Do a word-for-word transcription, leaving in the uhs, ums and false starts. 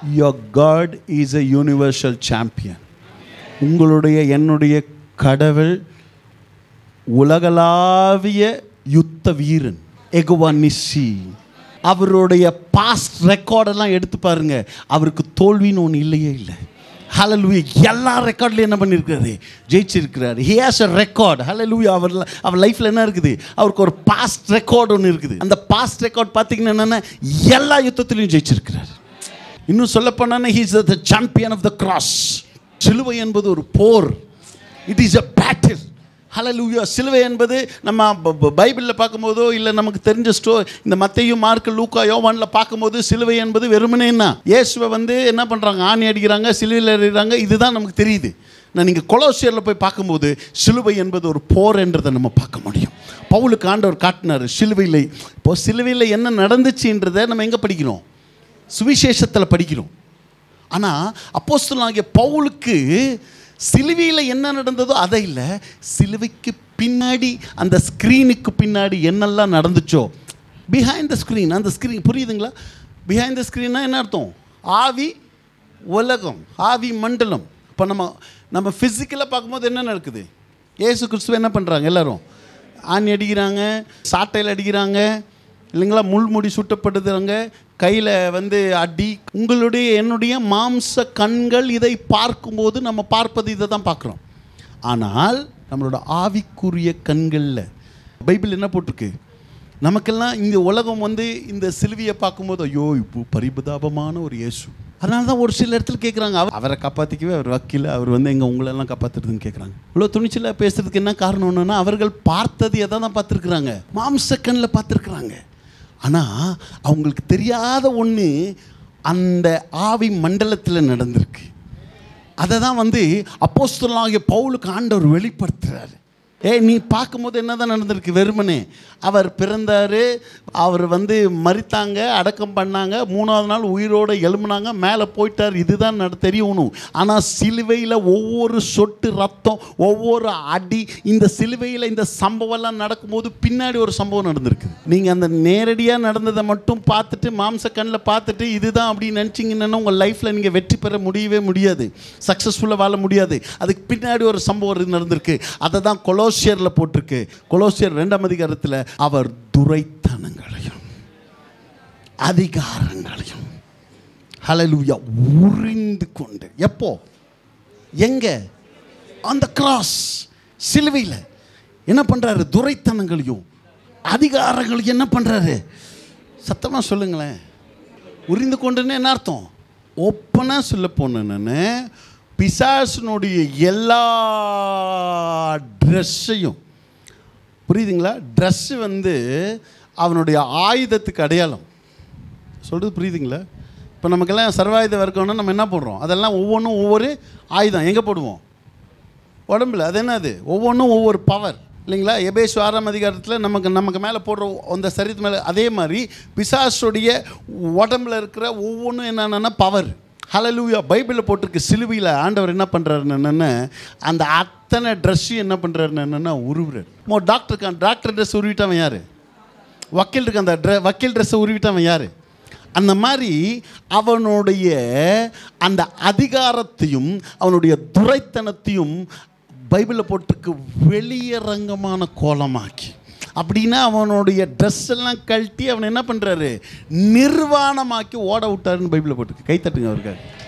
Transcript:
your God is a universal champion. உங்களுடைய என்னுடைய கடவுள் உலகளாவிய யுத்த வீரன். எகோவா நிசி. அவருடைய பாஸ்ட் ரெக்கார்டெல்லாம் எடுத்து பாருங்க, அவருக்கு தோல்வின்னு ஒன்று இல்லையே இல்லை. ஹல்லேலூயா. எல்லா ரெக்கார்ட்லையும் என்ன பண்ணியிருக்காரு? ஜெயிச்சிருக்கிறாரு. He has a record. Hallelujah. அவர் அவர் லைஃப்பில் என்ன இருக்குது? அவருக்கு ஒரு பாஸ்ட் ரெக்கார்டு ஒன்று இருக்குது. அந்த பாஸ்ட் ரெக்கார்ட் பார்த்தீங்கன்னா என்னென்ன, எல்லா யுத்தத்திலையும் ஜெயிச்சிருக்கிறார். இன்னும் சொல்ல போனா he is the champion of the cross. சிலுவை என்பது ஒரு போர். It is a battle. Hallelujah. சிலுவை என்பது நம்ம பைபிளில் பார்க்கும்போதோ இல்லை நமக்கு தெரிஞ்ச ஸ்டோ இந்த மத்தேயு மார்க்கு லூக்கா யோவானில் பார்க்கும்போது சிலுவை என்பது வெறுமனே என்ன, இயேசுவை வந்து என்ன பண்ணுறாங்க, ஆணி அடிக்கிறாங்க, சிலுவையில் அடிக்கிறாங்க, இதுதான் நமக்கு தெரியுது. நான் நீங்கள் கொலோசியரில் போய் பார்க்கும்போது சிலுவை என்பது ஒரு போர் என்றதை நம்ம பார்க்க முடியும். பவுலுக்கு ஆண்டவர் காட்டினார் சிலுவையில். இப்போ சிலுவையில் என்ன நடந்துச்சுன்றதை நம்ம எங்கே படிக்கிறோம்? சுவிசேஷத்தில் படிக்கிறோம். ஆனால் அப்போஸ்தலனாகிய பவுலுக்கு சிலுவையில் என்ன நடந்ததோ அதை இல்லை, சிலுவைக்கு பின்னாடி அந்த ஸ்க்ரீனுக்கு பின்னாடி என்னெல்லாம் நடந்துச்சோ, பிஹைண்ட் த ஸ்க்ரீன். அந்த ஸ்க்ரீன் புரியுதுங்களா? பிஹைண்ட் த ஸ்க்ரீன்னா என்ன அர்த்தம்? ஆவி உலகம், ஆவி மண்டலம். இப்போ நம்ம நம்ம ஃபிசிக்கலாக பார்க்கும்போது என்ன நடக்குது? இயேசு கிறிஸ்துவ என்ன பண்ணுறாங்க? எல்லோரும் ஆணி அடிக்கிறாங்க, சாட்டையில் அடிக்கிறாங்க இல்லைங்களா, முள்முடி சுட்டப்படுதுறாங்க, கையில் வந்து அடி. உங்களுடைய என்னுடைய மாம்ச கண்கள் இதை பார்க்கும்போது நம்ம பார்ப்பது இதை தான் பார்க்குறோம். ஆனால் நம்மளோட ஆவிக்குரிய கண்களில் பைபிள் என்ன போட்டிருக்கு? நமக்கெல்லாம் இந்த உலகம் வந்து இந்த சிலுவையை பார்க்கும்போது ஐயோ இப்போ பரிபதாபமான ஒரு இயேசு. அதனால தான் ஒரு சில இடத்துல கேட்குறாங்க, அவரை காப்பாற்றிக்கவே அவர் வக்கீல், அவர் வந்து எங்கள் உங்களெல்லாம் காப்பாற்றுறதுன்னு கேட்குறாங்க. இவ்வளோ துணிச்சலாக பேசுறதுக்கு என்ன காரணம்? என்னன்னா அவர்கள் பார்த்தது எதை தான் பார்த்துருக்குறாங்க? மாம்ச கண்ணில் பார்த்துருக்குறாங்க. ஆனால் அவங்களுக்கு தெரியாத ஒன்று அந்த ஆவி மண்டலத்தில் நடந்திருக்கு. அதை தான் வந்து அப்போஸ்தலனாகிய பவுலுக்கு ஆண்டவர் வெளிப்படுத்துகிறார். ஏ நீ பார்க்கும்போது என்ன தான் நடந்திருக்கு? வெறுமனே அவர் பிறந்தார், அவர் வந்து மரித்தாங்க, அடக்கம் பண்ணாங்க, மூணாவது நாள் உயிரோடு எழும்புனாங்க, மேலே போயிட்டார், இதுதான் நட தெரியணும். ஆனால் சிலுவையில் ஒவ்வொரு சொட்டு ரத்தம், ஒவ்வொரு அடி, இந்த சிலுவையில் இந்த சம்பவம்லாம் நடக்கும்போது பின்னாடி ஒரு சம்பவம் நடந்திருக்கு. நீங்கள் அந்த நேரடியாக நடந்ததை மட்டும் பார்த்துட்டு மாம்ச கண்ணில் பார்த்துட்டு இதுதான் அப்படின்னு நினச்சிங்கன்னா உங்கள் லைஃப்பில் நீங்கள் வெற்றி பெற முடியவே முடியாது, சக்ஸஸ்ஃபுல்லாக வாழ முடியாது. அதுக்கு பின்னாடி ஒரு சம்பவம் நடந்திருக்கு. அதை தான் கொலோசியரில் போட்டிருக்கு. கொலோசியர் ரெண்டாம் அதிகாரத்தில் அவர் துரைத்தனங்களையும் அதிகாரங்களையும் ஹல்லேலூயா உரிந்து கொண்டு, எப்போ எங்க? அந்த கிராஸ் சிலுவையில் என்ன பண்றாரு? துரைத்தனங்களையும் அதிகாரங்களையும் என்ன பண்றாரு? சத்தமா சொல்லுங்களேன். உரிந்து கொண்டுன்னு என்ன அர்த்தம்? ஓப்பனா சொல்ல போனேன்னு பிசாசனுடைய எல்லா ட்ரெஸ்ஸையும், புரியுதுங்களா? ட்ரெஸ்ஸு வந்து அவனுடைய ஆயுதத்துக்கு அடையாளம். சொல்கிறது புரியுதுங்களா? இப்போ நமக்கெல்லாம் சர்வாயுதம் இருக்கணும்னா நம்ம என்ன போடுறோம்? அதெல்லாம் ஒவ்வொன்றும் ஒவ்வொரு ஆயுதம் எங்கே போடுவோம்? உடம்புல. அது என்னது? ஒவ்வொன்றும் ஒவ்வொரு பவர் இல்லைங்களா? எபேசு ஆறாம் அதிகாரத்தில் நமக்கு நமக்கு மேலே போடுற அந்த சரீரத்து மேலே அதே மாதிரி பிசாசுடைய உடம்புல இருக்கிற ஒவ்வொன்றும் என்னென்னா பவர். ஹல்லேலூயா. பைபிளில் போட்டிருக்கு சிலுவையில் ஆண்டவர் என்ன பண்ணுறாருன்னு என்னென்னா அந்த அத்தனை ட்ரெஸ்ஸையும் என்ன பண்ணுறாருன்னு என்னென்னா உருவுறாரு. மோ டாக்டருக்கு டாக்டர் ட்ரெஸ் உருவிட்டவன் யார்? வக்கீல் இருக்கு, அந்த ட்ரெ வக்கீல் ட்ரெஸ்ஸை உருவிட்டவன் யார்? அந்த மாதிரி அவனுடைய அந்த அதிகாரத்தையும் அவனுடைய துரைத்தனத்தையும் பைபிளில் போட்டிருக்கு வெளியரங்கமான கோலமாக்கி. அப்படின்னா அவனுடைய ட்ரெஸ் எல்லாம் கழட்டி அவனை என்ன பண்ணுறாரு? நிர்வாணமாக்கி ஓட விட்டாருன்னு பைபிளில் போட்டிருக்கு. கைத்தட்டுங்க அவருக்கு.